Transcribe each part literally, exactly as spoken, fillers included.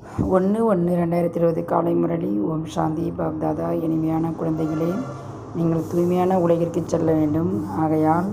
ஒன்று ஒன்று ரெண்டாயிரத்தி இருபது காலை முரளி. ஓம் சாந்தி. பாப்தாதா. இனிமையான குழந்தைகளே, நீங்கள் தூய்மையான உலகிற்கு செல்ல வேண்டும். ஆகையால்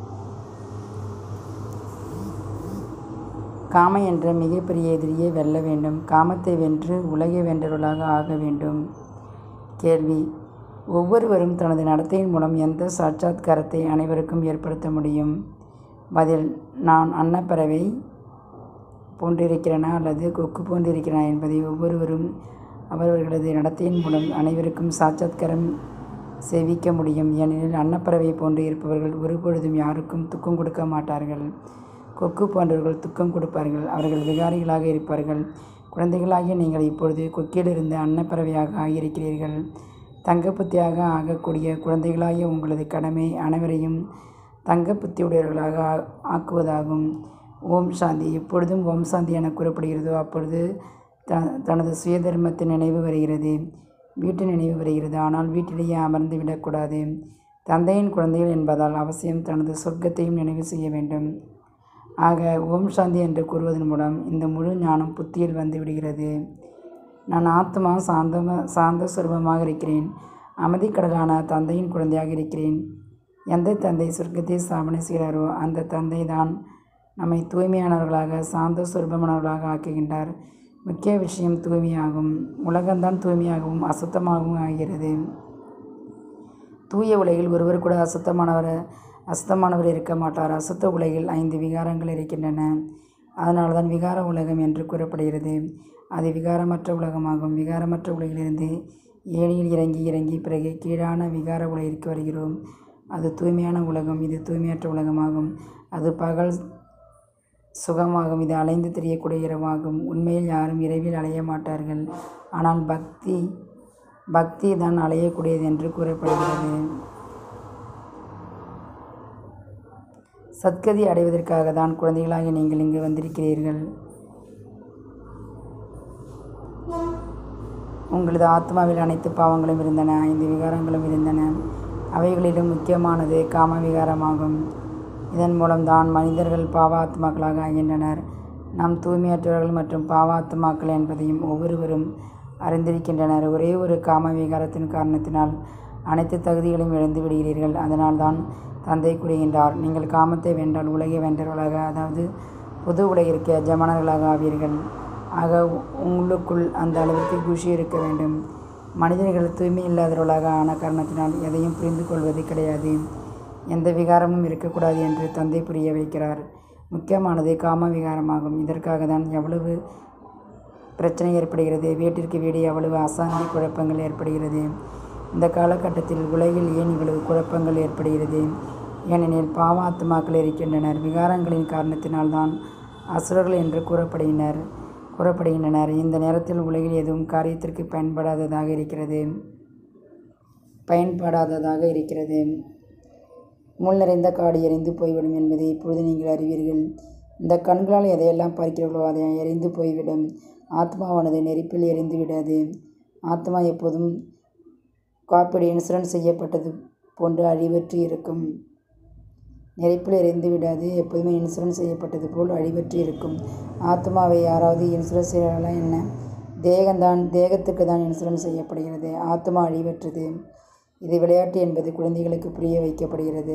காம என்ற மிகப்பெரிய எதிரியை வெல்ல வேண்டும். காமத்தை வென்று உலகை வென்றவர்களாக ஆக வேண்டும். கேள்வி: ஒவ்வொருவரும் தனது நடத்தையின் மூலம் எந்த சாட்சாத்காரத்தை அனைவருக்கும் ஏற்படுத்த முடியும்? பதில்: நான் அன்னப்பறவை போன்றிருக்கிறேனா அல்லது கொக்கு போன்றிருக்கிறேனா என்பதை ஒவ்வொருவரும் அவரவர்களது நடத்தையின் மூலம் அனைவருக்கும் சாட்சாத்காரம் செய்விக்க முடியும். ஏனெனில் அன்னப்பறவை போன்று இருப்பவர்கள் ஒருபொழுதும் யாருக்கும் துக்கம் கொடுக்க மாட்டார்கள். கொக்கு போன்றவர்கள் துக்கம் கொடுப்பார்கள். அவர்கள் விகாரிகளாக இருப்பார்கள். குழந்தைகளாகிய நீங்கள் இப்பொழுது கொக்கிலிருந்து அன்னப்பறவையாக ஆகியிருக்கிறீர்கள். தங்கப்புத்தியாக ஆகக்கூடிய குழந்தைகளாகிய உங்களது கடமை அனைவரையும் தங்க புத்தியுடையவர்களாக ஆக்குவதாகும். ஓம் சாந்தி. எப்பொழுதும் ஓம் சாந்தி என கூறப்படுகிறதோ அப்பொழுது த தனது சுய தர்மத்தின் நினைவு வருகிறது, வீட்டு நினைவு வருகிறது. ஆனால் வீட்டிலேயே அமர்ந்து விடக்கூடாது. தந்தையின் குழந்தைகள் என்பதால் அவசியம் தனது சொர்க்கத்தையும் நினைவு செய்ய வேண்டும். ஆக ஓம் சாந்தி என்று கூறுவதன் மூலம் இந்த முழு ஞானம் புத்தியில் வந்து விடுகிறது. நான் ஆத்மா சாந்தம சாந்த சுரூபமாக இருக்கிறேன். அமைதிக்கடலான தந்தையின் குழந்தையாக இருக்கிறேன். எந்த தந்தை சொர்க்கத்தை ஸ்தாபனை செய்கிறாரோ அந்த தந்தை தான் நம்மை தூய்மையானவர்களாக சாந்த சுரூபமானவர்களாக ஆக்குகின்றார். முக்கிய விஷயம் தூய்மையாகும். உலகம்தான் தூய்மையாகவும் அசுத்தமாகவும் ஆகிறது. தூய உலகில் ஒருவர் கூட அசுத்தமானவர் அசுத்தமானவர் இருக்க மாட்டார். அசுத்த உலகில் ஐந்து விகாரங்கள் இருக்கின்றன. அதனால தான் விகார உலகம் என்று கூறப்படுகிறது. அது விகாரமற்ற உலகமாகும். விகாரமற்ற உலகிலிருந்து ஏணியில் இறங்கி இறங்கி பிறகு கீழான விகார உலகிற்கு வருகிறோம். அது தூய்மையான உலகம். இது தூய்மையற்ற உலகமாகும். அது பகல் சுகமாகும். இது அலைந்து தெரியக்கூடிய இரவாகும். உண்மையில் யாரும் இரவில் அலைய மாட்டார்கள். ஆனால் பக்தி பக்தி தான் அலையக்கூடியது என்று கூறப்படுகிறது. சத்கதி அடைவதற்காக தான் குழந்தைகளாக நீங்கள் இங்கு வந்திருக்கிறீர்கள். உங்களது ஆத்மாவில் அனைத்து பாவங்களும் இருந்தன, ஐந்து விகாரங்களும் இருந்தன. அவைகளிலும் முக்கியமானது காம விகாரமாகும். இதன் மூலம்தான் மனிதர்கள் பாவாத்மாக்களாக ஆகின்றனர். நாம் தூய்மையற்றவர்கள் மற்றும் பாவாத்மாக்கள் என்பதையும் ஒவ்வொருவரும் அறிந்திருக்கின்றனர். ஒரே ஒரு காம விகாரத்தின் காரணத்தினால் அனைத்து தகுதிகளையும் இழந்து விடுகிறீர்கள். அதனால்தான் தந்தை கூறுகின்றார், நீங்கள் காமத்தை வென்றால் உலகை வென்றவர்களாக, அதாவது புது உலகிற்கு எஜமானர்களாக ஆவீர்கள். ஆக உங்களுக்குள் அந்த அளவிற்கு குஷி இருக்க வேண்டும். மனிதர்கள் தூய்மை இல்லாதவர்களாக ஆன காரணத்தினால் எதையும் புரிந்து கொள்வது கிடையாது. எந்த விகாரமும் இருக்கக்கூடாது என்று தந்தை புரிய வைக்கிறார். முக்கியமானது காம விகாரமாகும். இதற்காக தான் எவ்வளவு பிரச்சனை ஏற்படுகிறது. வீட்டிற்கு வீடு எவ்வளவு அசாந்தி குழப்பங்கள் ஏற்படுகிறது. இந்த காலகட்டத்தில் உலகில் ஏன் இவ்வளவு குழப்பங்கள் ஏற்படுகிறது? ஏனெனில் பாவாத்மாக்கள் இருக்கின்றனர். விகாரங்களின் காரணத்தினால்தான் அசுரர்கள் என்று கூறப்படுகின்றனர் கூறப்படுகின்றனர் இந்த நேரத்தில் உலகில் எதுவும் காரியத்திற்கு பயன்படாததாக இருக்கிறது பயன்படாததாக இருக்கிறது முள் நிறைந்த காடு எரிந்து போய்விடும் என்பதை இப்பொழுது நீங்கள் அறிவீர்கள். இந்த கண்களால் எதையெல்லாம் பார்க்கிறீர்களோ அதை எரிந்து போய்விடும். ஆத்மாவானது நெருப்பில் எரிந்து விடாது. ஆத்மா எப்போதும் காப்பீடு இன்சூரன்ஸ் செய்யப்பட்டது போன்று அழிவற்று இருக்கும். நெருப்பில் எரிந்து விடாது. எப்போதுமே இன்சூரன்ஸ் செய்யப்பட்டது போல் அழிவற்று இருக்கும். ஆத்மாவை யாராவது இன்சூரன்ஸ் செய்யலாம் என்ன? தேகம்தான் தேகத்துக்கு தான் இன்சூரன்ஸ் செய்யப்படுகிறது. ஆத்மா அழிவற்றது. இது விளையாட்டு என்பது குழந்தைகளுக்கு புரிய வைக்கப்படுகிறது.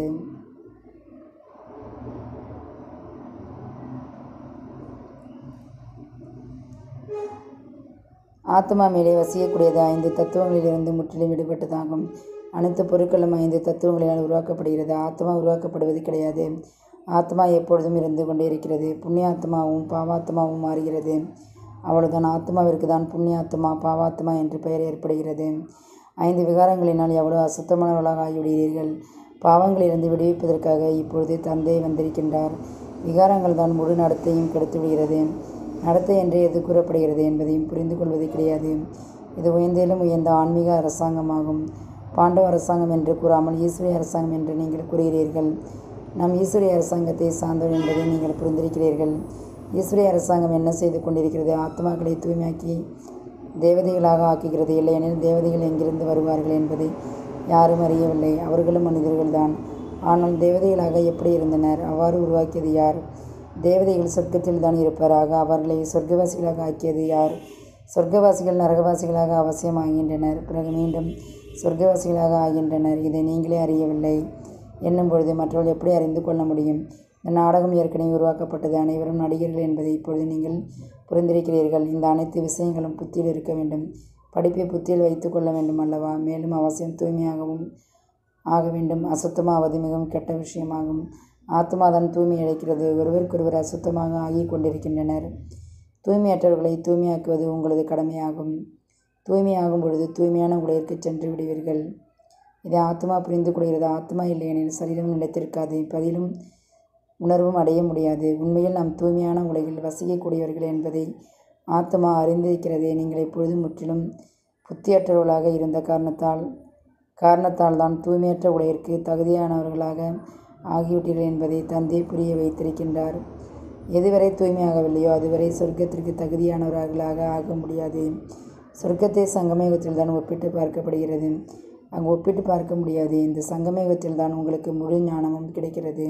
ஆத்மா மேலே வசிக்கக்கூடியது ஐந்து தத்துவங்களிலிருந்து முற்றிலும் விடுபட்டதாகும். அனைத்து பொருட்களும் ஐந்து தத்துவங்களினால் உருவாக்கப்படுகிறது. ஆத்மா உருவாக்கப்படுவது கிடையாது. ஆத்மா எப்பொழுதும் இருந்து கொண்டே இருக்கிறது. புண்ணியாத்மாவும் பாவாத்மாவும் மாறுகிறது. அவ்வளவுதான். ஆத்மாவிற்கு தான் புண்ணியாத்மா பாவாத்மா என்று பெயர் ஏற்படுகிறது. ஐந்து விகாரங்களினால் எவ்வளவு அசுத்தமானவர்களாக ஆகிவிடுகிறீர்கள். பாவங்களிலிருந்து விடுவிப்பதற்காக இப்பொழுது தந்தை வந்திருக்கின்றார். விகாரங்கள் தான் முழு நடத்தையும் கெடுத்து விடுகிறது. நடத்தை என்று எது கூறப்படுகிறது என்பதையும் புரிந்து கொள்வது கிடையாது. இது உயர்ந்தேலும் உயர்ந்த ஆன்மீக அரசாங்கமாகும். பாண்டவ அரசாங்கம் என்று கூறாமல் ஈஸ்வரிய அரசாங்கம் என்று நீங்கள் கூறுகிறீர்கள். நாம் ஈஸ்வரிய அரசாங்கத்தை சார்ந்தோம் என்பதை நீங்கள் புரிந்திருக்கிறீர்கள். ஈஸ்வரிய அரசாங்கம் என்ன செய்து கொண்டிருக்கிறது? ஆத்மாக்களை தூய்மையாக்கி தேவதைகளாக ஆக்குகிறது. இல்லையெனில் தேவதைகள் எங்கிருந்து வருவார்கள் என்பதை யாரும் அறியவில்லை. அவர்களும் மனிதர்கள்தான். ஆனால் தேவதைகளாக எப்படி இருந்தனர்? அவ்வாறு உருவாக்கியது யார்? தேவதைகள் சொர்க்கத்தில் தான் இருப்பாராக. அவர்களை சொர்க்கவாசிகளாக ஆக்கியது யார்? சொர்க்கவாசிகள் நரகவாசிகளாக அவசியம் ஆகின்றனர், பிறகு மீண்டும் சொர்க்கவாசிகளாக ஆகின்றனர். இதை நீங்களே அறியவில்லை என்னும் பொழுது மற்றவர்கள் எப்படி அறிந்து கொள்ள முடியும்? இந்த நாடகம் ஏற்கனவே உருவாக்கப்பட்டது. அனைவரும் நடிகர்கள் என்பதை இப்பொழுது நீங்கள் புரிந்திருக்கிறீர்கள். இந்த அனைத்து விஷயங்களும் புத்தியில் இருக்க வேண்டும். படிப்பை புத்தியில் வைத்து கொள்ள வேண்டும் அல்லவா? மேலும் அவசியம் தூய்மையாகவும் ஆக வேண்டும். அசுத்தமாவது மிகவும் கெட்ட விஷயமாகும். ஆத்மாதான் தூய்மை அழைக்கிறது. ஒருவருக்கொருவர் அசுத்தமாக ஆகி கொண்டிருக்கின்றனர். தூய்மையற்றவர்களை தூய்மையாக்குவது உங்களது கடமையாகும். தூய்மையாகும் பொழுது தூய்மையான உலகிற்கு சென்று விடுவீர்கள். இதை ஆத்மா புரிந்து கொள்கிறது. ஆத்மா இல்லையெனில் சரீரம் நிலைத்திருக்காது, பதிலும் உணர்வும் அடைய முடியாது. உண்மையில் நாம் தூய்மையான உலகில் வசிக்கக்கூடியவர்கள் என்பதை ஆத்மா அறிந்திருக்கிறது. நீங்கள் எப்பொழுதும் முற்றிலும் புத்தியற்றவர்களாக இருந்த காரணத்தால் காரணத்தால் தான் தூய்மையற்ற உலகிற்கு தகுதியானவர்களாக ஆகிவிட்டீர்கள் என்பதை தந்தை புரிய வைத்திருக்கின்றார். எதுவரை தூய்மையாகவில்லையோ அதுவரை சொர்க்கத்திற்கு தகுதியானவர்களாக ஆக முடியாது. சொர்க்கத்தை சங்கமயுகத்தில் தான் ஒப்பிட்டு பார்க்கப்படுகிறது. அங்கு ஒப்பிட்டு பார்க்க முடியாது. இந்த சங்கமயுகத்தில் தான் உங்களுக்கு முழு ஞானமும் கிடைக்கிறது.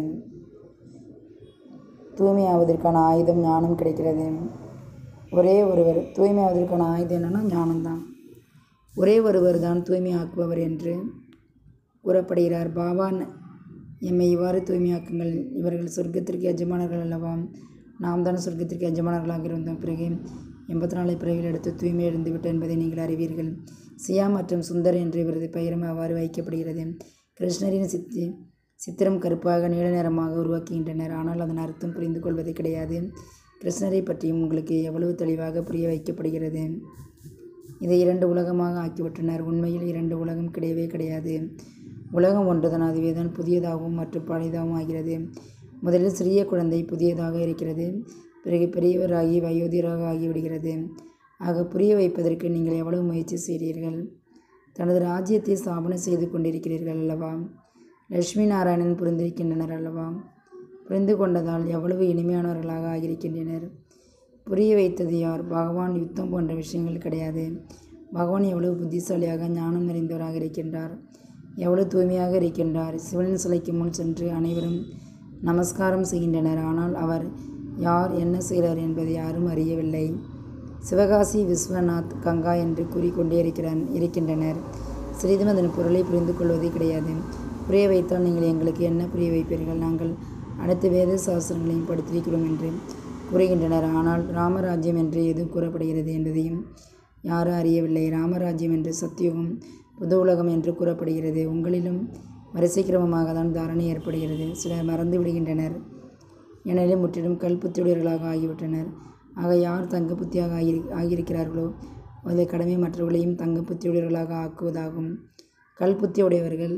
தூய்மையாவதற்கான ஆயுதம் ஞானம் கிடைக்கிறது. ஒரே ஒருவர் தூய்மையாவதற்கான ஆயுதம் என்னன்னா ஞானம்தான். ஒரே ஒருவர் தான் தூய்மையாக்குபவர் என்று கூறப்படுகிறார். பாபா எம்மை இவ்வாறு தூய்மையாக்குங்கள். இவர்கள் சொர்க்கத்திற்கு எஜமானர்கள் அல்லவா? நாம் தான் சொர்க்கத்திற்கு எஜமானர்களாக இருந்தோம். பிறகு எண்பத்தி நாலு பிறவிகள் எடுத்து தூய்மை எழுந்துவிட்டு என்பதை நீங்கள் அறிவீர்கள். சியா மற்றும் சுந்தர் என்று இவரது பெயரும் அவ்வாறு வைக்கப்படுகிறது. கிருஷ்ணரின் சித்தி சித்திரம் கருப்பாக நீல நிறமாக உருவாக்குகின்றனர். ஆனால் அதன் அர்த்தம் புரிந்து கொள்வது கிடையாது. கிருஷ்ணரை பற்றியும் உங்களுக்கு எவ்வளவு தெளிவாக புரிய வைக்கப்படுகிறது. இதை இரண்டு உலகமாக ஆக்கிவிட்டனர். உண்மையில் இரண்டு உலகம் கிடையவே கிடையாது. உலகம் ஒன்றுதான். அதுவே தான் புதியதாகவும் மற்றும் பழையதாகவும் ஆகிறது. முதலில் சிறிய குழந்தை புதியதாக இருக்கிறது. பிறகு பெரியவராகி வயோதிகராக ஆகிவிடுகிறது. ஆக புரிய வைப்பதற்கு நீங்கள் எவ்வளவு முயற்சி செய்கிறீர்கள்? தனது ராஜ்யத்தை ஸ்தாபனை செய்து கொண்டிருக்கிறீர்கள் அல்லவா? லட்சுமி நாராயணன் புரிந்திருக்கின்றனர் அல்லவா? புரிந்து கொண்டதால் எவ்வளவு இனிமையானவர்களாக ஆகியிருக்கின்றனர். புரிய வைத்தது யார்? பகவான். யுத்தம் போன்ற விஷயங்கள் கிடையாது. பகவான் எவ்வளவு புத்திசாலியாக ஞானம் நிறைந்தவராக இருக்கின்றார், எவ்வளவு தூய்மையாக இருக்கின்றார். சிவனின் சிலைக்கு முன் சென்று அனைவரும் நமஸ்காரம் செய்கின்றனர். ஆனால் அவர் யார், என்ன செய்கிறார் என்பதை யாரும் அறியவில்லை. சிவகாசி, விஸ்வநாத், கங்கா என்று கூறிக்கொண்டே இருக்கிறார் இருக்கின்றனர். சிறிதும் அதன் பொருளை புரிந்து கொள்வதே கிடையாது. புரிய வைத்தால் நீங்கள் எங்களுக்கு என்ன புரிய வைப்பீர்கள்? நாங்கள் அனைத்து வேத சாஸ்திரங்களையும் படித்திருக்கிறோம் என்று கூறுகின்றனர். ஆனால் ராமராஜ்யம் என்று எதுவும் கூறப்படுகிறது என்பதையும் யாரும் அறியவில்லை. ராமராஜ்யம் என்று சத்தியுகம், புது உலகம் என்று கூறப்படுகிறது. உங்களிலும் வரிசை கிரமமாக தான் தாரணை ஏற்படுகிறது. சிலர் மறந்து விடுகின்றனர். ஏனெனில் முற்றிலும் கல்புத்தியுடையவர்களாக ஆகிவிட்டனர். ஆக யார் தங்க புத்தியாக ஆகி ஆகியிருக்கிறார்களோ அதில் கடமை மற்றவர்களையும் தங்க புத்தியுடையவர்களாக ஆக்குவதாகும். கல்புத்தியுடையவர்கள்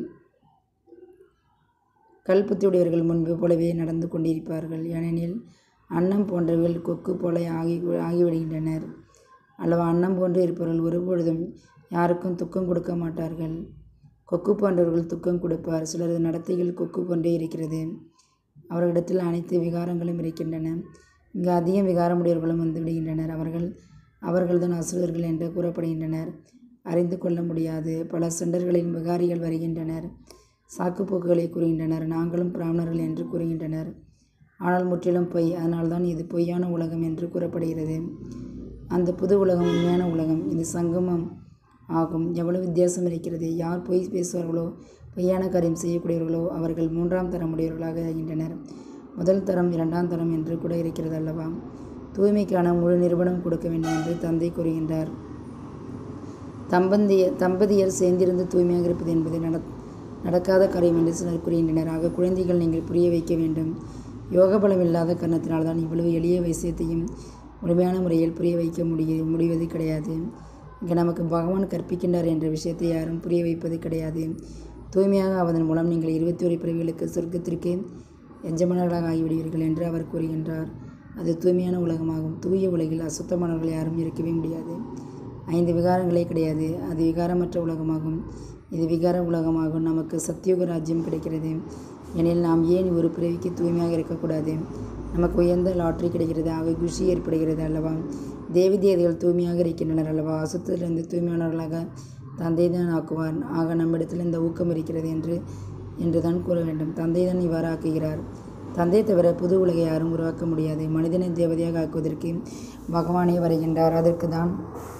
கல்புத்தியுடையவர்கள் முன்பு போலவே நடந்து கொண்டிருப்பார்கள். ஏனெனில் அன்னம் போன்றவர்கள் கொக்கு போல ஆகி ஆகிவிடுகின்றனர் அல்லவா? அன்னம் போன்று இருப்பவர்கள் ஒருபொழுதும் யாருக்கும் துக்கம் கொடுக்க மாட்டார்கள். கொக்கு போன்றவர்கள் துக்கம் கொடுப்பார். சிலரது நடத்தைகள் கொக்கு போன்றே இருக்கிறது. அவர்களிடத்தில் அனைத்து விகாரங்களும் இருக்கின்றன. இங்கு அதிகம் விகாரமுடையவர்களும் வந்து விடுகின்றனர். அவர்கள் அவர்கள்தான் அசுரர்கள் என்று கூறப்படுகின்றனர். அறிந்து கொள்ள முடியாது. பல சென்டர்களின் விகாரிகள் வருகின்றனர். சாக்குப்போக்குகளை கூறுகின்றனர். நாங்களும் பிராமணர்கள் என்று கூறுகின்றனர். ஆனால் முற்றிலும் பொய். அதனால்தான் இது பொய்யான உலகம் என்று கூறப்படுகிறது. அந்த புது உலகம் உண்மையான உலகம். இது சங்கமம் ஆகும். எவ்வளவு வித்தியாசம் இருக்கிறது! யார் பொய் பேசுவார்களோ, பொய்யான காரியம் செய்யக்கூடியவர்களோ அவர்கள் மூன்றாம் தரமுடையவர்களாக ஆகின்றனர். முதல் தரம், இரண்டாம் தரம் என்று கூட இருக்கிறது அல்லவா? தூய்மைக்கான முழு நிறுவனம் கொடுக்க வேண்டும் என்று தந்தை கூறுகின்றார். தம்பந்திய தம்பதியர் சேர்ந்திருந்து தூய்மையாக இருப்பது என்பது நட நடக்காத காரியம் என்று சிலர் கூறுகின்றனர். ஆக குழந்தைகள், நீங்கள் புரிய வைக்க வேண்டும். யோக பலம் இல்லாத காரணத்தினால்தான் இவ்வளவு எளிய விஷயத்தையும் முழுமையான முறையில் புரிய வைக்க முடிய முடிவது கிடையாது. இங்கே நமக்கு பகவான் கற்பிக்கின்றார் என்ற விஷயத்தை யாரும் புரிய வைப்பது கிடையாது. தூய்மையாக ஆவதன் மூலம் நீங்கள் இருபத்தி ஒரு பிறவிகளுக்கு சொர்க்கத்திற்கு எஜமானர்களாக ஆகிவிடுவீர்கள் என்று அவர் கூறுகின்றார். அது தூய்மையான உலகமாகும். தூய உலகில் அசுத்தமானவர்கள் யாரும் இருக்கவே முடியாது. ஐந்து விகாரங்களே கிடையாது. அது விகாரமற்ற உலகமாகும். இது விகார உலகமாகும். நமக்கு சத்தியுக ராஜ்யம் கிடைக்கிறது. எனில் நாம் ஏன் ஒரு பிறவிக்கு தூய்மையாக இருக்கக்கூடாது? நமக்கு உயர்ந்த லாட்ரி கிடைக்கிறது. ஆக குஷி ஏற்படுகிறது அல்லவா? தேவி தேவதைகள் தூய்மையாக இருக்கின்றனர் அல்லவா? அசுத்தத்திலிருந்து தூய்மையானவர்களாக தந்தை தான் ஆக்குவார். ஆக நம்மிடத்தில் இந்த ஊக்கம் இருக்கிறது என்று என்று தான் கூற வேண்டும். தந்தை தான் இவ்வாறு ஆக்குகிறார். தந்தை தவிர புது உலகை யாரும் உருவாக்க முடியாது. மனிதனை தேவதையாக ஆக்குவதற்கு பகவானே வருகின்றார். அதற்கு தான்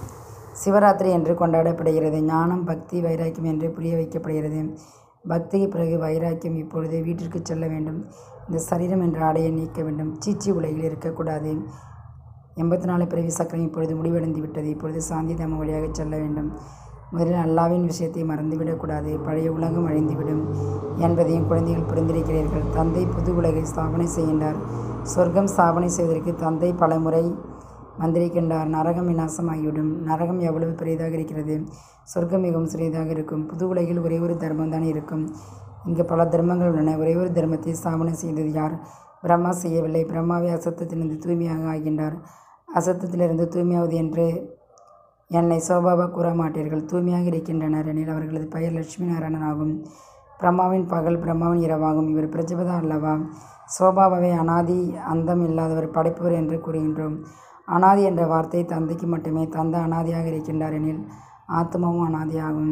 சிவராத்திரி என்று கொண்டாடப்படுகிறது. ஞானம், பக்தி, வைராக்கியம் என்று புரிய வைக்கப்படுகிறது. பக்திக்கு பிறகு வைராக்கியம். இப்பொழுது வீட்டிற்கு செல்ல வேண்டும். இந்த சரீரம் என்ற ஆடையை நீக்க வேண்டும். சீச்சி உலகில் இருக்கக்கூடாது. எண்பத்தி நாலு பிறவி சக்கரம் இப்பொழுது முடிவடைந்து விட்டது. இப்பொழுது சாந்தி தாம வழியாக செல்ல வேண்டும். முதலில் அல்லாவின் விஷயத்தை மறந்துவிடக்கூடாது. பழைய உலகம் அழிந்துவிடும் என்பதையும் குழந்தைகள் புரிந்திருக்கிறீர்கள். தந்தை புது உலகை ஸ்தாபனை செய்கின்றார். சொர்க்கம் ஸ்தாபனை செய்வதற்கு தந்தை பல முறை மந்திரிக்கின்றார். நரகம் விநாசமாகிவிடும். நரகம் எவ்வளவு பெரியதாக இருக்கிறது, சொர்க்கம் மிகவும் சிறியதாக இருக்கும். புது உலகில் ஒரே ஒரு தர்மம் தான் இருக்கும். இங்கு பல தர்மங்கள் உள்ளன. ஒரே ஒரு தர்மத்தை ஸ்தாபனை செய்தது யார்? பிரம்மா செய்யவில்லை. பிரம்மாவை அசத்தத்திலிருந்து தூய்மையாக ஆகின்றார். அசத்தத்திலிருந்து தூய்மையாவது என்று என்னை சோபாவா கூற மாட்டீர்கள். தூய்மையாக இருக்கின்றனர் எனில் அவர்களது பெயர் லட்சுமி நாராயணன் ஆகும். பிரம்மாவின் பகல் பிரம்மாவின் இரவாகும். இவர் பிரஜபதா அல்லவா? சோபாபாவை அனாதி அந்தம் இல்லாதவர், படைப்பவர் என்று கூறுகின்றோம். அனாதி என்ற வார்த்தை தந்தைக்கு மட்டுமே. தந்தை அனாதியாக இருக்கின்றார் எனில் ஆத்மாவும் அனாதியாகும்.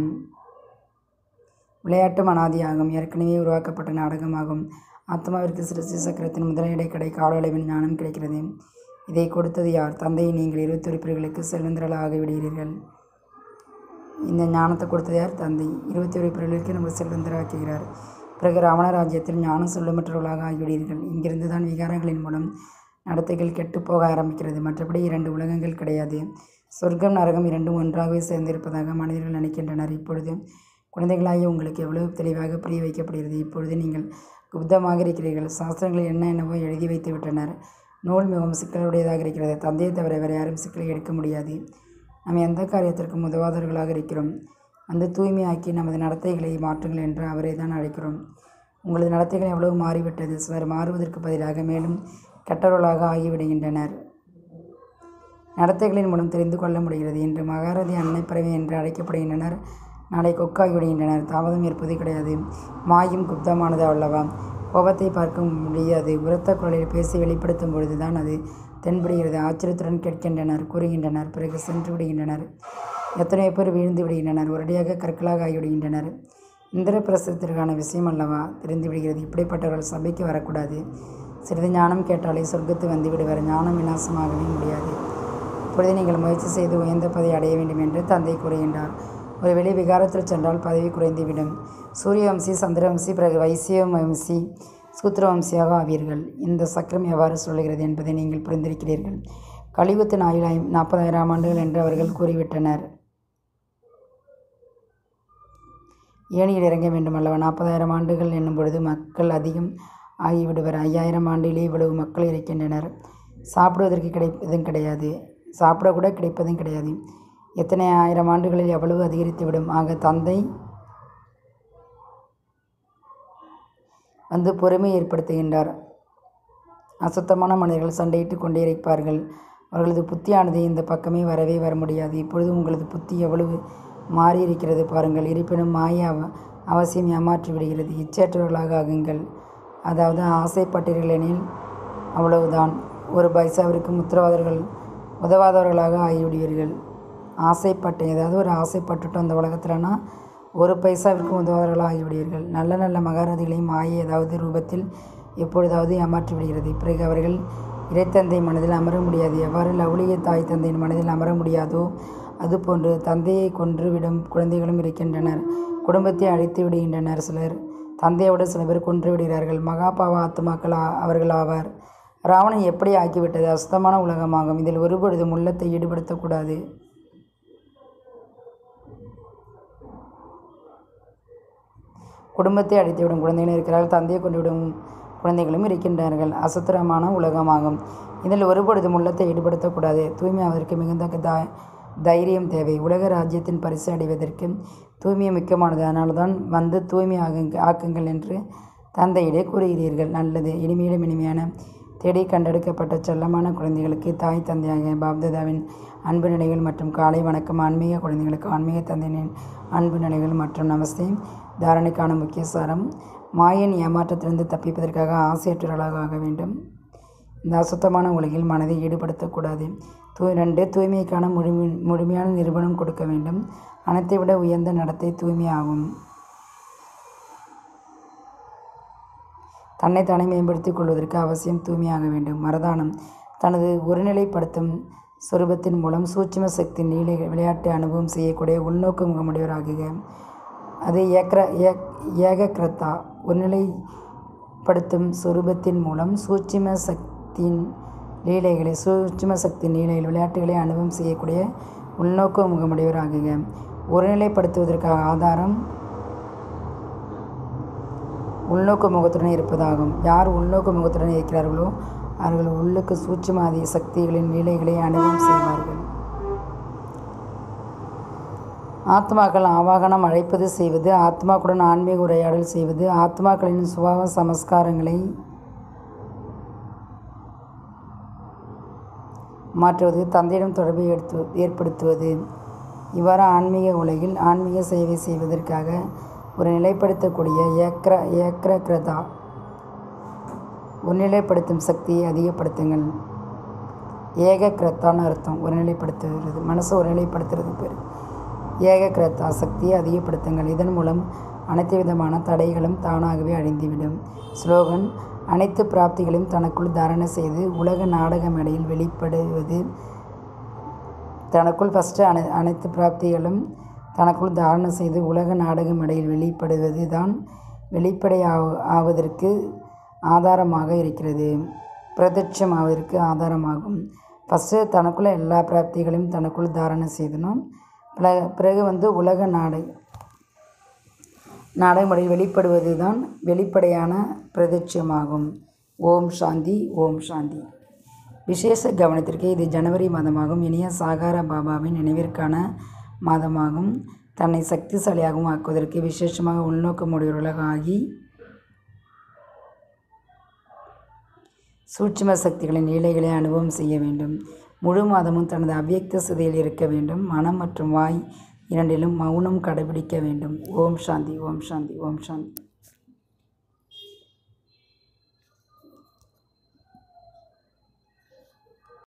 விளையாட்டும் அனாதியாகும். ஏற்கனவே உருவாக்கப்பட்ட நாடகமாகும். ஆத்மாவிற்கு சிருஷ்டி சக்கரத்தின் முதலிடை கடை காலளவின் ஞானம் கிடைக்கிறது. இதை கொடுத்தது யார்? தந்தையை. நீங்கள் இருபத்தி ஒரு பிரிவுகளுக்கு செல்வந்தர்களாக ஆகிவிடுகிறீர்கள். இந்த ஞானத்தை கொடுத்தது யார்? தந்தை. இருபத்தி ஒரு பிரிவுகளுக்கு நம்ம செல்வந்தராக்குகிறார். பிறகு ராவண ராஜ்யத்தில் ஞானம் சொல்லுமற்றவர்களாக ஆகிவிடுகிறீர்கள். இங்கிருந்து தான் விகாரங்களின் மூலம் நடத்தைகள் கெட்டுப்போக ஆரம்பிக்கிறது. மற்றபடி இரண்டு உலகங்கள் கிடையாது. சொர்க்கம் நரகம் இரண்டும் ஒன்றாகவே சேர்ந்திருப்பதாக மனிதர்கள் நினைக்கின்றனர். இப்பொழுது குழந்தைகளாகிய உங்களுக்கு எவ்வளவு தெளிவாக புரிய வைக்கப்படுகிறது. இப்பொழுது நீங்கள் குப்தமாக இருக்கிறீர்கள். சாஸ்திரங்களில் என்ன என்னவோ எழுதி வைத்து விட்டனர். நூல் மிகவும் சிக்கலுடையதாக இருக்கிறது. தந்தையை தவிர வேறு யாரும் சிக்கலை எடுக்க முடியாது. நாம் எந்த காரியத்திற்கும் உதவாதவர்களாக இருக்கிறோம். அந்த தூய்மையாக்கி நமது நடத்தைகளை மாற்றுங்கள் என்று அவரை தான் அழைக்கிறோம். உங்களது நடத்தைகள் எவ்வளவு மாறிவிட்டது. சிலர் மாறுவதற்கு பதிலாக மேலும் கெட்டவர்களாக ஆகிவிடுகின்றனர். நடத்தைகளின் மூலம் தெரிந்து கொள்ள முடிகிறது. இன்று மகாரதி அன்னைப்பறவை என்று அழைக்கப்படுகின்றனர். நாளை கொக்காகிவிடுகின்றனர். தாமதம் இருப்பது கிடையாது. மாயும் குப்தமானது அல்லவா? கோபத்தை பார்க்க முடியாது. உரத்த குரலில் பேசி வெளிப்படுத்தும் பொழுது தான் அது தென்படுகிறது. ஆச்சரியத்துடன் கேட்கின்றனர், கூறுகின்றனர், பிறகு சென்று விடுகின்றனர். எத்தனை பேர் வீழ்ந்து விடுகின்றனர். ஒரடியாக கற்களாக ஆகிவிடுகின்றனர். இந்திர பிரசத்திற்கான விஷயம் அல்லவா தெரிந்து விடுகிறது. இப்படிப்பட்டவர்கள் சபைக்கு வரக்கூடாது. சிறிது ஞானம் கேட்டாலே சொர்க்கத்து வந்து விடுவர். ஞானம் விநாசமாகவே முடியாது. இப்பொழுது நீங்கள் முயற்சி செய்து உயர்ந்த பதவி அடைய வேண்டும் என்று தந்தை கூறுகின்றார். ஒரு வெளி விகாரத்தில் சென்றால் பதவி குறைந்துவிடும். சூரியவம்சி, சந்திரவம்சி, பிறகு வைசியவம்சி, சூத்திரவம்சியாக ஆவீர்கள். இந்த சக்கரம் எவ்வாறு சொல்கிறது என்பதை நீங்கள் புரிந்திருக்கிறீர்கள். கலியுகத்தின் ஆயுள் ஐ நாற்பதாயிரம் ஆண்டுகள் என்று அவர்கள் கூறிவிட்டனர். ஏணியில் இறங்க வேண்டும் அல்லவா? நாற்பதாயிரம் ஆண்டுகள் என்னும் பொழுது மக்கள் அதிகம் ஆகிவிடுவர். ஐயாயிரம் ஆண்டிலே இவ்வளவு மக்கள் இருக்கின்றனர். சாப்பிடுவதற்கு கிடைப்பதும் கிடையாது. சாப்பிடக்கூட கிடைப்பதும் கிடையாது. எத்தனை ஆயிரம் ஆண்டுகளில் எவ்வளவு அதிகரித்துவிடும். ஆக தந்தை வந்து பொறுமை ஏற்படுத்துகின்றார். அசுத்தமான மனிதர்கள் சண்டையிட்டு கொண்டே இருப்பார்கள். அவர்களது புத்தியானது இந்த பக்கமே வரவே வர முடியாது. இப்பொழுது உங்களது புத்தி எவ்வளவு மாறியிருக்கிறது பாருங்கள். இருப்பினும் மாய அவ அவசியம் ஏமாற்றி விடுகிறது. இச்சையற்றவர்களாக ஆகுங்கள். அதாவது ஆசைப்பட்டீர்களெனில் அவ்வளவுதான். ஒரு பைசாவிற்கு உத்தரவாதர்கள் உதவாதவர்களாக ஆகிவிடுவீர்கள். ஆசைப்பட்டேன், ஏதாவது ஒரு ஆசைப்பட்டுட்டோம் அந்த உலகத்தில்னா ஒரு பைசாவிற்கும் உதவாதவர்களாக ஆகிவிடுவீர்கள். நல்ல நல்ல மகாரதிகளையும் மாயை ஏதாவது ரூபத்தில் எப்பொழுதாவது ஏமாற்றி விடுகிறது. பிறகு அவர்கள் இறைத்தந்தை மனதில் அமர முடியாது. எவ்வாறு லவுலிய தாய் தந்தையின் மனதில் அமர முடியாதோ அதுபோன்று தந்தையை கொன்றுவிடும் குழந்தைகளும் இருக்கின்றனர். குடும்பத்தை அழித்து விடுகின்றனர். சிலர் தந்தையோடு சில பேர் கொன்று விடுகிறார்கள். மகாபாவ ஆத்மாக்கள் அவர்கள் ஆவார். ராவணன் எப்படி ஆக்கிவிட்டது? அசுத்தமான உலகமாகும். இதில் ஒருபொழுதும் உள்ளத்தை ஈடுபடுத்தக்கூடாது. குடும்பத்தை அழித்துவிடும் குழந்தைகளும் இருக்கிறார்கள். தந்தையை கொண்டுவிடும் குழந்தைகளும் இருக்கின்றார்கள். அசுத்தமான உலகமாகும். இதில் ஒருபொழுதும் உள்ளத்தை ஈடுபடுத்தக்கூடாது. தூய்மையாவதற்கு மிகுந்த த தைரியம் தேவை. உலக ராஜ்யத்தின் பரிசு அடைவதற்கு தூய்மை முக்கியமானது. அதனால்தான் வந்து தூய்மை ஆகுங்க ஆக்குங்கள் என்று தந்தையிலே கூறுகிறீர்கள். நல்லது. இனிமையிலும் இனிமையான தேடி கண்டெடுக்கப்பட்ட செல்லமான குழந்தைகளுக்கு தாய் தந்தையாக பாப்தாதாவின் அன்பு நிலைகள் மற்றும் காலை வணக்கம். ஆன்மீக குழந்தைகளுக்கு ஆன்மீக தந்தையின் அன்பு நிலைகள் மற்றும் நமஸ்தே. தாரணைக்கான முக்கிய சாரம்: மாயன் ஏமாற்றத்திலிருந்து தப்பிப்பதற்காக ஆசையற்றவர்களாக ஆக வேண்டும். இந்த அசுத்தமான உலகில் மனதை ஈடுபடுத்தக்கூடாது. தூ ரெண்டு தூய்மைக்கான முழுமை முழுமையான நிரூபணம் கொடுக்க வேண்டும். அனைத்தை விட உயர்ந்த நடத்தை தூய்மையாகும். தன்னைத்தானே மேம்படுத்திக் கொள்வதற்கு அவசியம் தூய்மையாக வேண்டும். மரதானம் தனது ஒருநிலைப்படுத்தும் சொரூபத்தின் மூலம் சூட்சும சக்தி நீலை விளையாட்டு அனுபவம் செய்யக்கூடிய உள்நோக்கு முகமுடையவராகுக. அது ஏக்ர ஏகக்கிரதா ஒருநிலைப்படுத்தும் சொரூபத்தின் மூலம் சூட்சும சக்தியின் லீலைகளை சூட்சும சக்தி நீலையில் விளையாட்டுகளை அனுபவம் செய்யக்கூடிய உள்நோக்கு முகமுடையவராகுக. ஒருநிலைப்படுத்துவதற்காக ஆதாரம் உள்நோக்கு முகத்துடன் இருப்பதாகும். யார் உள்நோக்கு முகத்துடன் இருக்கிறார்களோ அவர்கள் உள்ளுக்கு சூட்சுமாதி சக்திகளின் லீலைகளை அனுபவம் செய்வார்கள். ஆத்மாக்கள் ஆவாகனம் அழைப்பது செய்வது, ஆத்மாக்களுடன் ஆன்மீக உரையாடல் செய்வது, ஆத்மாக்களின் சுபாவ சமஸ்காரங்களை மாற்றுவது, தந்தையிடம் தொடர்பை எடுத்து ஏற்படுத்துவது. இவ்வாறு ஆன்மீக உலகில் ஆன்மீக சேவை செய்வதற்காக ஒரு நிலைப்படுத்தக்கூடிய ஏக்ர ஏக்ரகிரதா ஒருநிலைப்படுத்தும் சக்தியை அதிகப்படுத்துங்கள். ஏகக்கிரத்தான்னு அர்த்தம். ஒருநிலைப்படுத்துகிறது, மனசை ஒருநிலைப்படுத்துறது பேர். ஏகக்கிரதா சக்தியை அதிகப்படுத்துங்கள். இதன் மூலம் அனைத்து விதமான தடைகளும் தானாகவே அழிந்துவிடும். ஸ்லோகன்: அனைத்து பிராப்திகளையும் தனக்குள் தாரணை செய்து உலக நாடக மேடையில் வெளிப்படுவது. தனக்குள் ஃபஸ்ட்டு அனை அனைத்து பிராப்திகளும் தனக்குள் தாரணை செய்து உலக நாடக மேடையில் வெளிப்படுவது தான் வெளிப்படை ஆவதற்கு ஆதாரமாக இருக்கிறது. பிரத்யட்சம் ஆவதற்கு ஆதாரமாகும். ஃபஸ்ட்டு தனக்குள்ள எல்லா பிராப்திகளையும் தனக்குள் தாரணை செய்தணும். பிறகு வந்து உலக நாடக நாடக முறையில் வெளிப்படுவது தான் வெளிப்படையான பிரத்யட்சமாகும். ஓம் சாந்தி. ஓம் சாந்தி. விசேஷ கவனத்திற்கு இது ஜனவரி மாதமாகும். இனிய சாகார பாபாவின் நினைவிற்கான மாதமாகும். தன்னை சக்திசாலியாகவும் ஆக்குவதற்கு விசேஷமாக உள்நோக்கமுடையவர்களாக ஆகி சூட்சும சக்திகளின் லீலைகளை அனுபவம் செய்ய வேண்டும். முழு மாதமும் தனது அவ்வியக்த ஸ்திதியில் இருக்க வேண்டும். மனம் மற்றும் வாய் இரண்டிலும் மௌனம் கடைபிடிக்க வேண்டும். ஓம் சாந்தி. ஓம் சாந்தி. ஓம் சாந்தி.